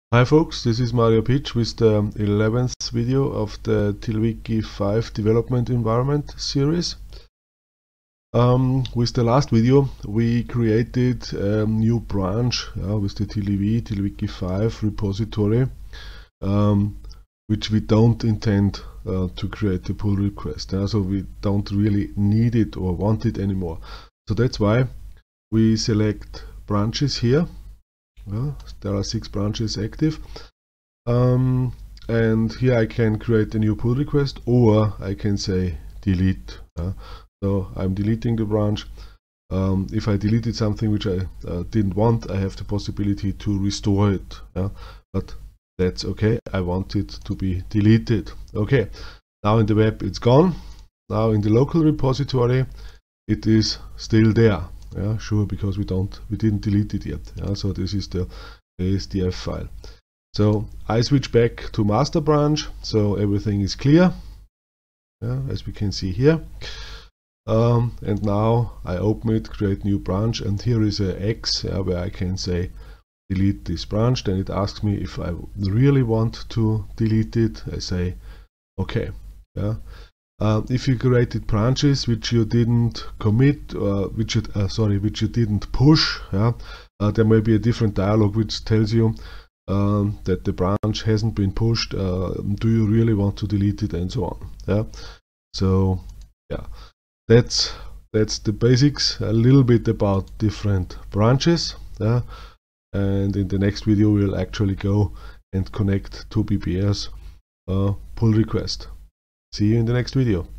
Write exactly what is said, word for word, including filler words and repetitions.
Hi folks, this is Mario Pitch with the eleventh video of the TiddlyWiki five development environment series. Um, with the last video we created a new branch uh, with the TiddlyWiki, TiddlyWiki five repository, um, which we don't intend uh, to create a pull request, uh, so we don't really need it or want it anymore. So that's why we select branches here. Uh, there are six branches active, um, and here I can create a new pull request, or I can say delete. Uh, so I'm deleting the branch. Um, if I deleted something which I uh, didn't want, I have the possibility to restore it, uh, but that's okay. I want it to be deleted. Okay, now in the web it's gone. Now in the local repository it is still there. Yeah, sure, because we don't, we didn't delete it yet. Yeah, so this is the A S D F file. So I switch back to master branch, so everything is clear, yeah, as we can see here. Um, and now I open it, create new branch, and here is a X, yeah, where I can say delete this branch. Then it asks me if I really want to delete it. I say okay. Yeah. Uh, if you created branches which you didn't commit, uh, which you, uh, sorry, which you didn't push, yeah, uh, there may be a different dialog which tells you um, that the branch hasn't been pushed. Uh, do you really want to delete it, and so on. Yeah. So yeah, that's that's the basics. A little bit about different branches. Yeah. And in the next video we'll actually go and connect to B B S uh, pull request. See you in the next video.